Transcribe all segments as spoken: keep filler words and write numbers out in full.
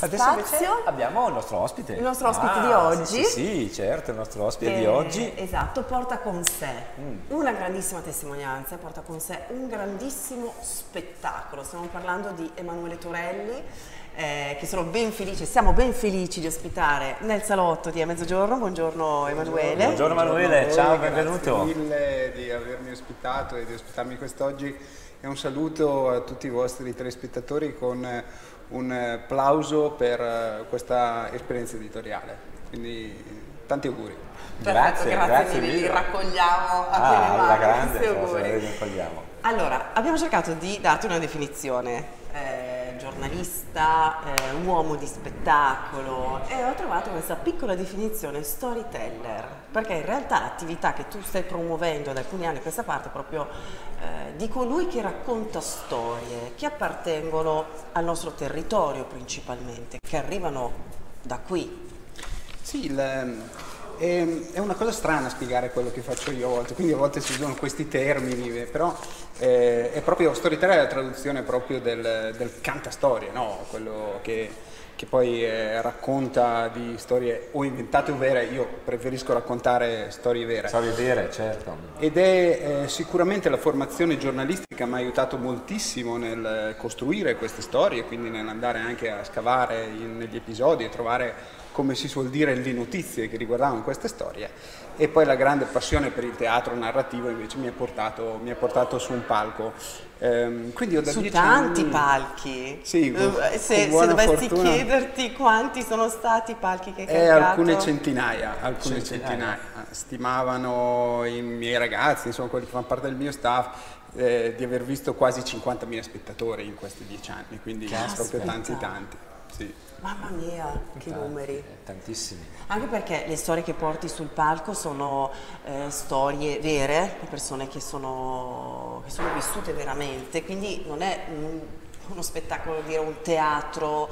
Adesso invece spazio. abbiamo il nostro ospite. Il nostro ospite ah, di oggi. Sì, sì, sì, certo, il nostro ospite Eh, di oggi. Esatto, porta con sé Mm. una grandissima testimonianza, porta con sé un grandissimo spettacolo. Stiamo parlando di Emanuele Torelli, eh, che sono ben felice, siamo ben felici di ospitare nel salotto di A Mezzogiorno. Buongiorno Emanuele. Buongiorno Emanuele, Buongiorno a ciao, voi, benvenuto. Grazie mille di avermi ospitato e di ospitarmi quest'oggi e un saluto a tutti i vostri telespettatori con un applauso per questa esperienza editoriale. Quindi tanti auguri. Grazie, Perfetto, grazie mille, mille. li raccogliamo a Ah, piene alla mani, grande, questi insomma, se auguri. li raccogliamo. Allora, abbiamo cercato di darti una definizione. Eh, giornalista, eh, uomo di spettacolo, e ho trovato questa piccola definizione storyteller, perché in realtà l'attività che tu stai promuovendo da alcuni anni a questa parte è proprio eh, di colui che racconta storie che appartengono al nostro territorio principalmente, che arrivano da qui. Sì, il, è, è una cosa strana spiegare quello che faccio io a volte, quindi a volte si usano questi termini, però eh, è proprio storyteller, è la traduzione proprio del, del cantastorie, no? Quello che, che poi eh, racconta di storie o inventate o vere. Io preferisco raccontare storie vere. Storie vere, certo. Ed è eh, sicuramente la formazione giornalistica mi ha aiutato moltissimo nel costruire queste storie, quindi nell'andare anche a scavare in, negli episodi e trovare, come si suol dire, le notizie che riguardavano queste storie. E poi la grande passione per il teatro narrativo invece mi ha portato, mi ha portato su un palco. Ehm, quindi io da Su dieci tanti anni, palchi. Sì, con- Eh, se, con se buona dovessi fortuna. chiederti quanti sono stati i palchi che hai Eh, calcato. alcune centinaia, alcune Centinaia. centinaia. Stimavano i miei ragazzi, insomma quelli che fanno parte del mio staff, eh, di aver visto quasi cinquantamila spettatori in questi dieci anni, quindi Caspita. proprio tanti tanti. Sì. Mamma mia, che numeri. Eh, Tantissimi. Anche perché le storie che porti sul palco sono eh, storie vere, di persone che sono, che sono vissute veramente, quindi non è un- uno spettacolo, dire un teatro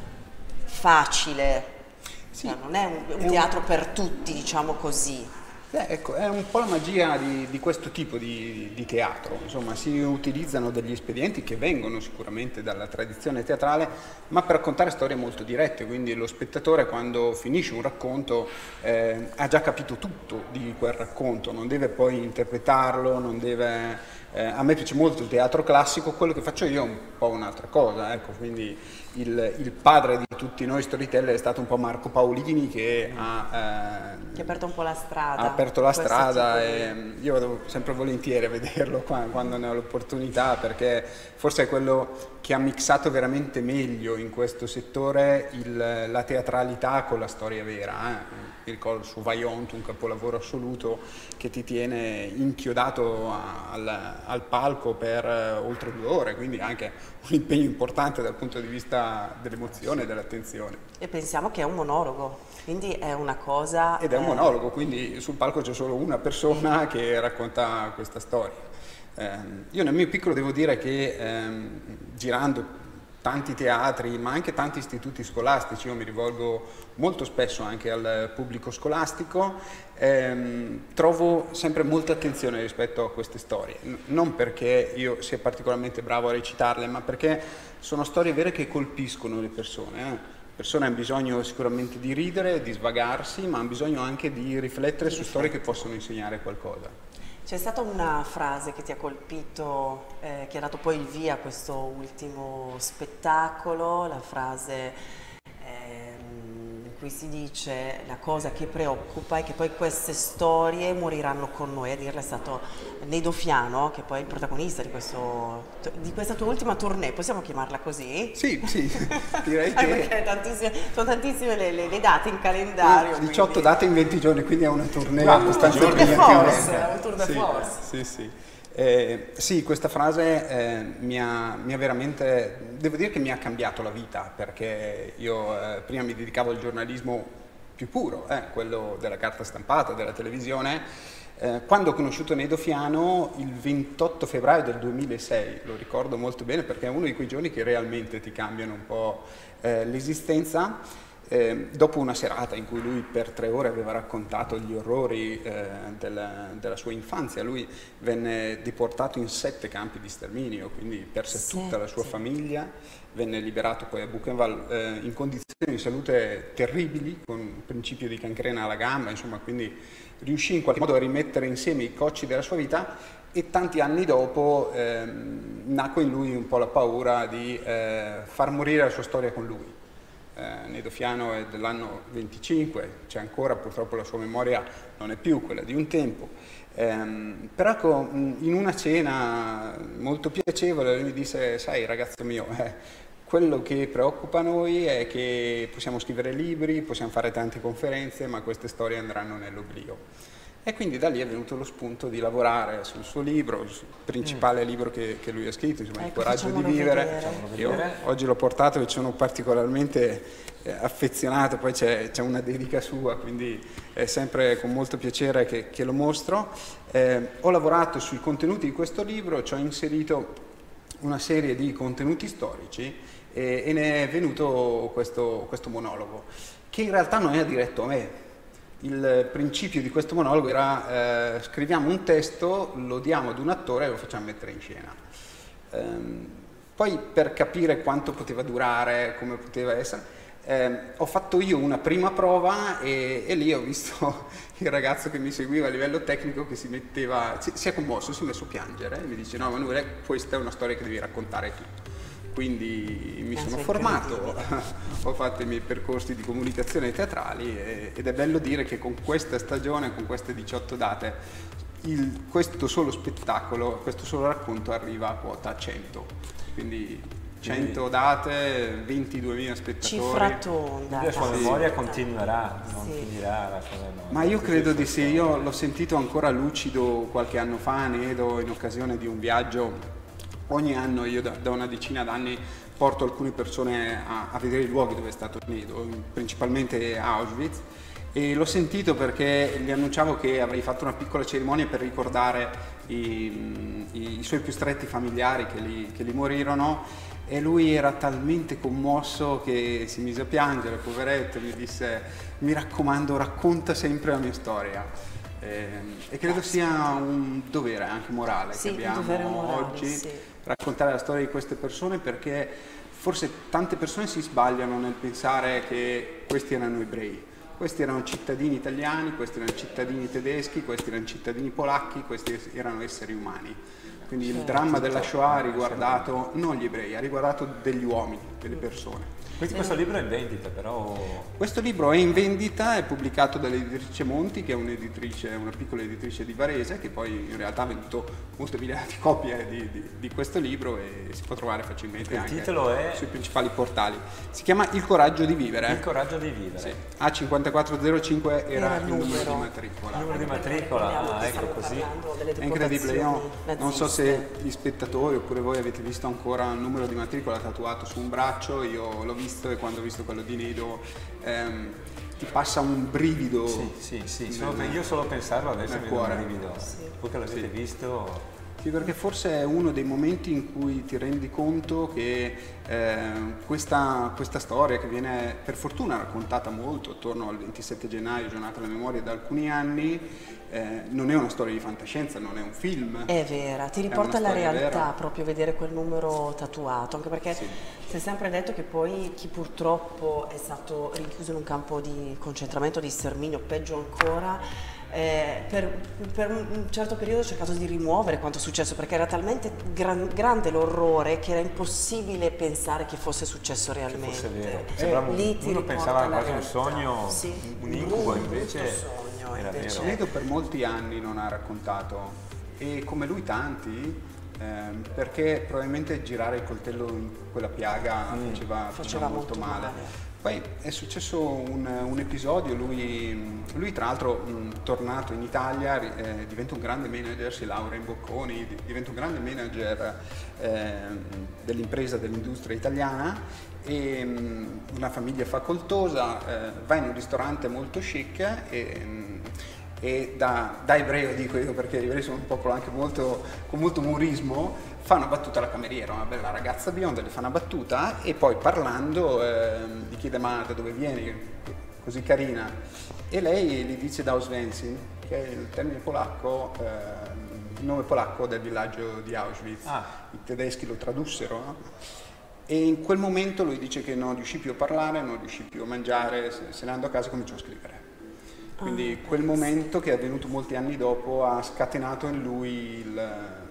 facile, Sì, cioè, non è un, un è un- teatro per tutti, diciamo così. Eh, ecco, è un po' la magia di, di questo tipo di, di teatro, insomma si utilizzano degli espedienti che vengono sicuramente dalla tradizione teatrale, ma per raccontare storie molto dirette, quindi lo spettatore quando finisce un racconto eh, ha già capito tutto di quel racconto, non deve poi interpretarlo, non deve... Eh, a me piace molto il teatro classico, quello che faccio io è un po' un'altra cosa, ecco, quindi il, il padre di tutti noi storyteller è stato un po' Marco Paolini che ha... eh, Che ha aperto un po' la strada. ha aperto la questo strada tipo di- e io vado sempre volentieri a vederlo qua- quando ne ho l'opportunità, perché forse è quello che ha mixato veramente meglio in questo settore il- la teatralità con la storia vera. eh. Mi ricordo su Vaillant, un capolavoro assoluto che ti tiene inchiodato a- al, al palco per eh, oltre due ore, quindi anche un impegno importante dal punto di vista dell'emozione e dell'attenzione. E pensiamo che è un monologo, quindi è una cosa... Ed è un eh, monologo, quindi sul palco c'è solo una persona che racconta questa storia. Ehm, io nel mio piccolo devo dire che ehm, girando tanti teatri, ma anche tanti istituti scolastici, io mi rivolgo molto spesso anche al pubblico scolastico, ehm, trovo sempre molta attenzione rispetto a queste storie. N- non perché io sia particolarmente bravo a recitarle, ma perché sono storie vere che colpiscono le persone. eh. Le persone hanno bisogno sicuramente di ridere, di svagarsi, ma hanno bisogno anche di riflettere su storie che possono insegnare qualcosa. C'è stata una frase che ti ha colpito, eh, che ha dato poi il via a questo ultimo spettacolo, la frase ehm, in cui si dice la cosa che preoccupa è che poi queste storie moriranno con noi. A dirla è stato Nedo Fiano, che poi è il protagonista di, questo, di questa tua ultima tournée, possiamo chiamarla così? Sì, sì, direi Anche che... perché tantissime- sono tantissime le, le- le date in calendario. diciotto quindi- date in venti giorni, quindi è una tournée Ah, abbastanza un tour de impegnativa. force, un tour de Sì, force. Sì, sì. Eh, sì, questa frase eh, mi, ha, mi ha veramente, devo dire che mi ha cambiato la vita, perché io eh, prima mi dedicavo al giornalismo più puro, eh, quello della carta stampata, della televisione. Eh, quando ho conosciuto Nedo Fiano il ventotto febbraio del duemilasei, lo ricordo molto bene perché è uno di quei giorni che realmente ti cambiano un po' eh, l'esistenza. Eh, dopo una serata in cui lui per tre ore aveva raccontato gli orrori eh, della, della sua infanzia, lui venne deportato in sette campi di sterminio, quindi perse Sette. tutta la sua famiglia, venne liberato poi a Buchenwald eh, in condizioni di salute terribili, con un principio di cancrena alla gamba, insomma, quindi riuscì in qualche modo a rimettere insieme i cocci della sua vita, e tanti anni dopo ehm, nacque in lui un po' la paura di eh, far morire la sua storia con lui. Eh, Nedo Fiano è dell'anno venticinque, c'è ancora, purtroppo la sua memoria non è più quella di un tempo, ehm, però ecco, in una cena molto piacevole lui mi disse: sai ragazzo mio, eh, quello che preoccupa noi è che possiamo scrivere libri, possiamo fare tante conferenze, ma queste storie andranno nell'oblio. E quindi da lì è venuto lo spunto di lavorare sul suo libro, il principale mm. libro che, che lui ha scritto, insomma, ecco, Il coraggio di vivere. Io oggi l'ho portato e ci sono particolarmente eh, affezionato, poi c'è, c'è una dedica sua, quindi è sempre con molto piacere che, che lo mostro. Eh, ho lavorato sui contenuti di questo libro, ci ho inserito una serie di contenuti storici e, e ne è venuto questo, questo monologo, che in realtà non è diretto a me. Il principio di questo monologo era eh, scriviamo un testo, lo diamo ad un attore e lo facciamo mettere in scena. Ehm, poi per capire quanto poteva durare, come poteva essere, eh, ho fatto io una prima prova e, e lì ho visto il ragazzo che mi seguiva a livello tecnico che si metteva, si, si è commosso, si è messo a piangere e mi dice: no Emanuele, questa è una storia che devi raccontare tu. Quindi mi sono formato, ho fatto i miei percorsi di comunicazione teatrali e, ed è bello dire che con questa stagione, con queste diciotto date, il, questo solo spettacolo, questo solo racconto arriva a quota cento. Quindi cento date, ventiduemila spettatori. Cifra tonda. La sua sì. memoria continuerà, non sì. finirà la sua memoria. Ma io credo di sì, io l'ho sentito ancora lucido qualche anno fa a Nedo in occasione di un viaggio. Ogni anno io da, da una decina d'anni porto alcune persone a, a vedere i luoghi dove è stato Nedo, principalmente a Auschwitz, e l'ho sentito perché gli annunciavo che avrei fatto una piccola cerimonia per ricordare i, i, i suoi più stretti familiari che li, che li morirono, e lui era talmente commosso che si mise a piangere, poveretto, mi disse: mi raccomando, racconta sempre la mia storia. Eh, e credo sia un dovere anche morale sì, che abbiamo morale, oggi, sì. raccontare la storia di queste persone, perché forse tante persone si sbagliano nel pensare che questi erano ebrei. Questi erano cittadini italiani, questi erano cittadini tedeschi, questi erano cittadini polacchi, questi erano esseri umani. Quindi certo, il dramma della Shoah ha riguardato non gli ebrei, ha riguardato degli uomini, delle persone. Quindi questo libro è in vendita, però... Questo libro è in vendita, è pubblicato dall'editrice Monti, che è un'editrice, una piccola editrice di Varese, che poi in realtà ha venduto molte migliaia di copie di, di, di questo libro e si può trovare facilmente il anche titolo è... sui principali portali. Si chiama Il coraggio di vivere. Il coraggio di vivere. Sì. A cinquantaquattro zero cinque era, era il numero, numero di matricola. Il numero di matricola, ah, ecco così. È incredibile, io non so se gli spettatori oppure voi avete visto ancora il numero di matricola tatuato su un braccio, io l'ho visto e quando ho visto quello di Nedo ehm, ti passa un brivido. Sì, sì, sì, solo, io solo pensarlo adesso mi viene un brivido. Sì. Voi che l'avete sì. visto... Sì, perché forse è uno dei momenti in cui ti rendi conto che eh, questa, questa storia, che viene per fortuna raccontata molto attorno al ventisette gennaio, giornata della memoria, da alcuni anni, eh, non è una storia di fantascienza, non è un film. È vera, ti riporta alla realtà vera. proprio vedere quel numero tatuato, anche perché sì. si è sempre detto che poi chi purtroppo è stato rinchiuso in un campo di concentramento, di sterminio, peggio ancora, Eh, per, per un certo periodo ho cercato di rimuovere quanto è successo, perché era talmente gran, grande l'orrore che era impossibile pensare che fosse successo realmente. Che fosse vero. Eh, Sembrava lì uno pensava quasi un sogno, sì, un incubo, un invece sogno, era invece. vero. Nedo per molti anni non ha raccontato, e come lui tanti, ehm, perché probabilmente girare il coltello in quella piaga mm. faceva, faceva molto, molto male. male. Poi è successo un, un episodio, lui, lui tra l'altro mh, tornato in Italia eh, diventa un grande manager, si laurea in Bocconi, diventa un grande manager eh, dell'impresa, dell'industria italiana, e mh, una famiglia facoltosa, eh, va in un ristorante molto chic e, mh, e da, da ebreo dico io, perché gli ebrei sono un popolo anche molto, con molto umorismo, fa una battuta alla cameriera, una bella ragazza bionda, le fa una battuta e poi parlando eh, di chi chiede ma da dove vieni, così carina, e lei gli dice Dauswensin, che è il termine polacco, eh, il nome polacco del villaggio di Auschwitz. Ah. I tedeschi lo tradussero, no? E in quel momento lui dice che non riuscì più a parlare, non riuscì più a mangiare, se, se ne andò a casa e cominciò a scrivere. Quindi quel momento, che è avvenuto molti anni dopo, ha scatenato in lui il,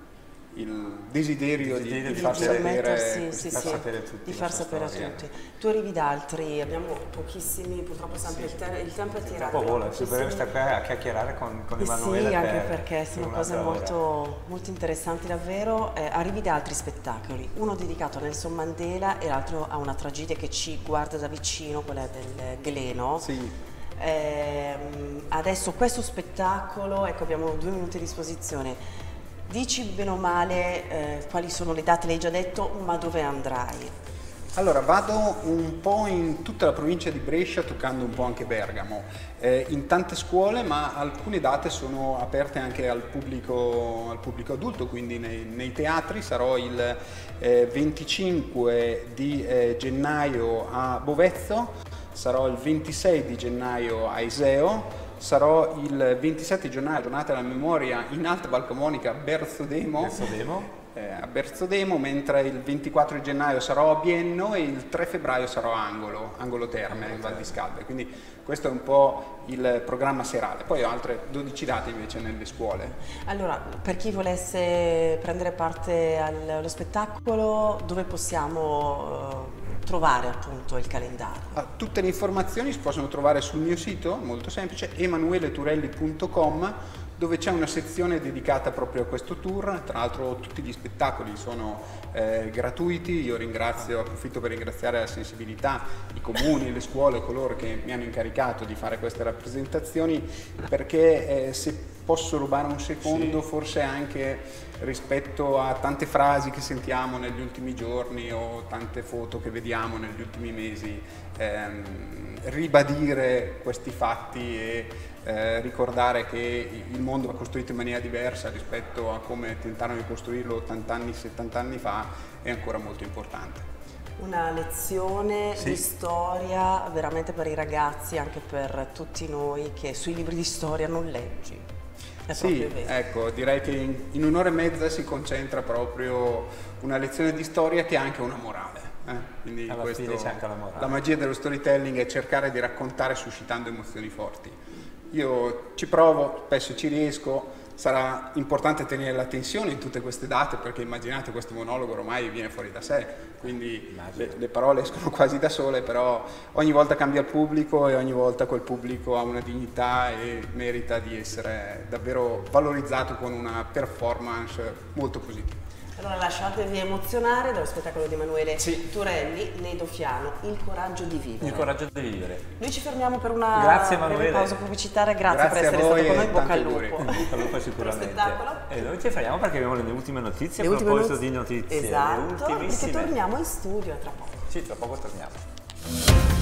il desiderio, il desiderio di, di far di sapere, sì, sì, far sì, sapere a tutti. Di far sapere a tutti. Tu arrivi da altri, abbiamo pochissimi, purtroppo sempre sì. il, te il tempo è tirato. Dopo vola, ci dovremmo stare qua a chiacchierare con, con Emanuele. Sì, anche per, perché sono cose molto, molto interessanti davvero. Eh, arrivi da altri spettacoli, uno dedicato a Nelson Mandela e l'altro a una tragedia che ci guarda da vicino, quella del Gleno. Sì. Eh, adesso questo spettacolo, ecco, abbiamo due minuti a disposizione, dici bene o male eh, quali sono le date, l'hai già detto, ma dove andrai? Allora, vado un po' in tutta la provincia di Brescia, toccando un po' anche Bergamo, eh, in tante scuole, ma alcune date sono aperte anche al pubblico, al pubblico adulto, quindi nei, nei teatri. Sarò il eh, venticinque di eh, gennaio a Bovezzo, sarò il ventisei di gennaio a Iseo, sarò il ventisette gennaio, giornata della memoria, in Alta Val Camonica a Berzodemo, Berzodemo. Eh, a Berzodemo, mentre il ventiquattro di gennaio sarò a Bienno e il tre febbraio sarò a Angolo, Angolo Terme, in Val di Scalve. Quindi questo è un po' il programma serale. Poi ho altre dodici date invece nelle scuole. Allora, per chi volesse prendere parte allo spettacolo, dove possiamo uh, trovare appunto il calendario? Ah, tutte le informazioni si possono trovare sul mio sito, molto semplice, emanuele turelli punto com, dove c'è una sezione dedicata proprio a questo tour. Tra l'altro tutti gli spettacoli sono eh, gratuiti. Io ringrazio, approfitto per ringraziare la sensibilità, i comuni, le scuole, coloro che mi hanno incaricato di fare queste rappresentazioni, perché eh, se posso rubare un secondo, sì. forse anche rispetto a tante frasi che sentiamo negli ultimi giorni o tante foto che vediamo negli ultimi mesi, ehm, ribadire questi fatti e Eh, ricordare che il mondo va costruito in maniera diversa rispetto a come tentarono di costruirlo ottanta anni, settanta anni fa, è ancora molto importante. Una lezione sì. di storia veramente per i ragazzi, anche per tutti noi che sui libri di storia non leggi. È sì, ecco, direi che in, in un'ora e mezza si concentra proprio una lezione di storia che ha anche una morale. Eh? Quindi Alla questo, fine c'è anche la morale. La magia dello storytelling è cercare di raccontare suscitando emozioni forti. Io ci provo, spesso ci riesco. Sarà importante tenere la tensione in tutte queste date, perché immaginate, questo monologo ormai viene fuori da sé, quindi le, le parole escono quasi da sole, però ogni volta cambia il pubblico e ogni volta quel pubblico ha una dignità e merita di essere davvero valorizzato con una performance molto positiva. Allora lasciatevi emozionare dallo spettacolo di Emanuele sì. Turelli, Nedo Fiano, Il coraggio di vivere. Il coraggio di vivere. Noi ci fermiamo per una Grazie, breve pausa pubblicitaria, grazie, grazie per essere stato con noi, bocca al lupo. Bocca al lupo sicuramente. E noi ci fermiamo perché abbiamo le ultime notizie, le a ultime proposito not di notizie. Esatto, le ultimissime. perché torniamo in studio tra poco. Sì, tra poco torniamo.